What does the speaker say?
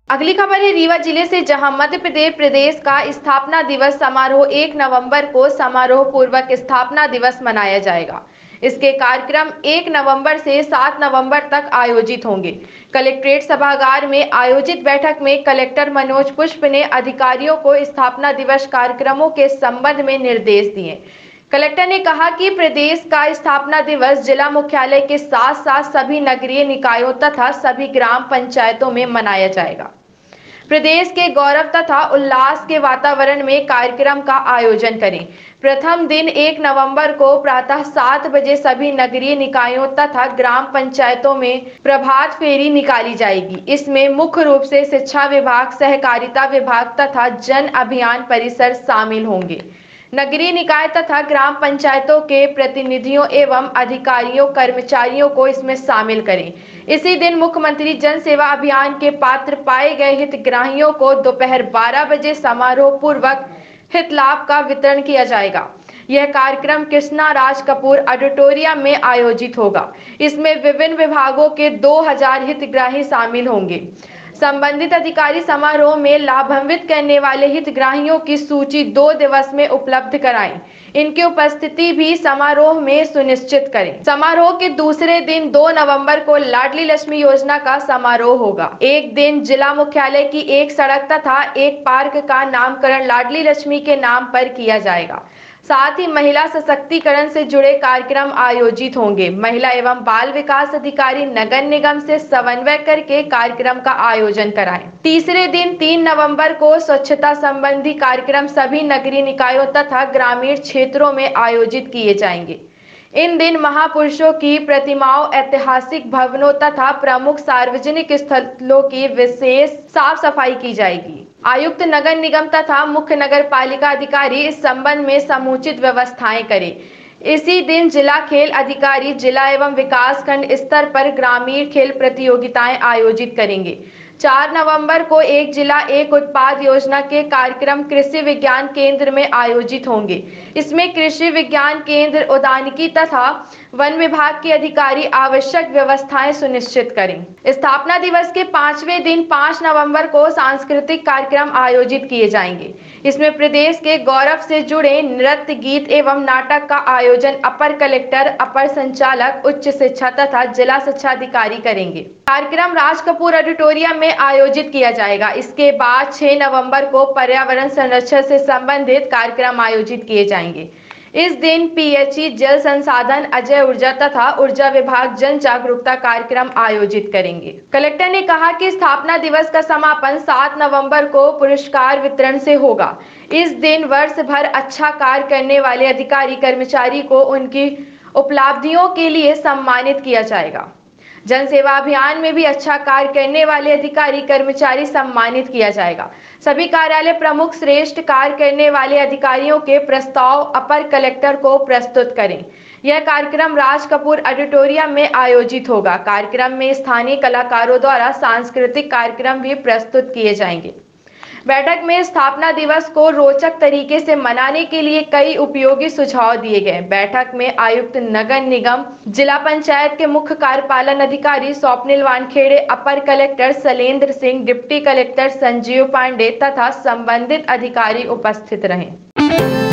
अगली खबर है रीवा जिले से, जहां मध्य प्रदेश का स्थापना दिवस समारोह 1 नवंबर को समारोह पूर्वक स्थापना दिवस मनाया जाएगा। इसके कार्यक्रम 1 नवंबर से 7 नवंबर तक आयोजित होंगे। कलेक्ट्रेट सभागार में आयोजित बैठक में कलेक्टर मनोज पुष्प ने अधिकारियों को स्थापना दिवस कार्यक्रमों के संबंध में निर्देश दिए। कलेक्टर ने कहा कि प्रदेश का स्थापना दिवस जिला मुख्यालय के साथ साथ सभी नगरीय निकायों तथा सभी ग्राम पंचायतों में मनाया जाएगा। प्रदेश के गौरव तथा उल्लास के वातावरण में कार्यक्रम का आयोजन करें। प्रथम दिन 1 नवंबर को प्रातः 7 बजे सभी नगरीय निकायों तथा ग्राम पंचायतों में प्रभात फेरी निकाली जाएगी। इसमें मुख्य रूप से शिक्षा विभाग, सहकारिता विभाग तथा जन अभियान परिसर शामिल होंगे। नगरीय निकाय तथा ग्राम पंचायतों के प्रतिनिधियों एवं अधिकारियों कर्मचारियों को इसमें शामिल करें। इसी दिन मुख्यमंत्री जन सेवा अभियान के पात्र पाए गए हितग्राहियों को दोपहर 12 बजे समारोह पूर्वक हित लाभ का वितरण किया जाएगा। यह कार्यक्रम कृष्णा राज कपूर ऑडिटोरियम में आयोजित होगा। इसमें विभिन्न विभागों के 2000 हितग्राही शामिल होंगे। संबंधित अधिकारी समारोह में लाभान्वित करने वाले हितग्राहियों की सूची 2 दिवस में उपलब्ध कराएं। इनकी उपस्थिति भी समारोह में सुनिश्चित करें। समारोह के दूसरे दिन 2 नवंबर को लाडली लक्ष्मी योजना का समारोह होगा। एक दिन जिला मुख्यालय की एक सड़क तथा एक पार्क का नामकरण लाडली लक्ष्मी के नाम पर किया जाएगा। साथ ही महिला सशक्तिकरण से जुड़े कार्यक्रम आयोजित होंगे। महिला एवं बाल विकास अधिकारी नगर निगम से समन्वय करके कार्यक्रम का आयोजन कराएं। तीसरे दिन 3 नवंबर को स्वच्छता संबंधी कार्यक्रम सभी नगरीय निकायों तथा ग्रामीण क्षेत्रों में आयोजित किए जाएंगे। इन दिन महापुरुषों की प्रतिमाओं, ऐतिहासिक भवनों तथा प्रमुख सार्वजनिक स्थलों की विशेष साफ सफाई की जाएगी। आयुक्त नगर निगम तथा मुख्य नगर पालिका अधिकारी इस संबंध में समुचित व्यवस्थाएं करें। इसी दिन जिला खेल अधिकारी जिला एवं विकास खंड स्तर पर ग्रामीण खेल प्रतियोगिताएं आयोजित करेंगे। 4 नवंबर को एक जिला एक उत्पाद योजना के कार्यक्रम कृषि विज्ञान केंद्र में आयोजित होंगे। इसमें कृषि विज्ञान केंद्र, उद्यानिकी तथा वन विभाग के अधिकारी आवश्यक व्यवस्थाएं सुनिश्चित करें। स्थापना दिवस के 5वें दिन 5 नवंबर को सांस्कृतिक कार्यक्रम आयोजित किए जाएंगे। इसमें प्रदेश के गौरव से जुड़े नृत्य, गीत एवं नाटक का आयोजन अपर कलेक्टर, अपर संचालक उच्च शिक्षा तथा जिला शिक्षा अधिकारी करेंगे। कार्यक्रम राज कपूर ऑडिटोरियम में आयोजित किया जाएगा। इसके बाद 6 नवंबर को पर्यावरण संरक्षण से संबंधित कार्यक्रम आयोजित किए जाएंगे। इस दिन पीएचई, जल संसाधन, अजय ऊर्जा तथा ऊर्जा विभाग जन जागरूकता कार्यक्रम आयोजित करेंगे। कलेक्टर ने कहा कि स्थापना दिवस का समापन 7 नवंबर को पुरस्कार वितरण से होगा। इस दिन वर्ष भर अच्छा कार्य करने वाले अधिकारी कर्मचारी को उनकी उपलब्धियों के लिए सम्मानित किया जाएगा। जन सेवा अभियान में भी अच्छा कार्य करने वाले अधिकारी कर्मचारी सम्मानित किया जाएगा। सभी कार्यालय प्रमुख श्रेष्ठ कार्य करने वाले अधिकारियों के प्रस्ताव अपर कलेक्टर को प्रस्तुत करें। यह कार्यक्रम राज कपूर ऑडिटोरियम में आयोजित होगा। कार्यक्रम में स्थानीय कलाकारों द्वारा सांस्कृतिक कार्यक्रम भी प्रस्तुत किए जाएंगे। बैठक में स्थापना दिवस को रोचक तरीके से मनाने के लिए कई उपयोगी सुझाव दिए गए। बैठक में आयुक्त नगर निगम, जिला पंचायत के मुख्य कार्यपालन अधिकारी स्वप्निल वानखेड़े, अपर collector Shailendra Singh, deputy collector Sanjeev Pandey तथा संबंधित अधिकारी उपस्थित रहे।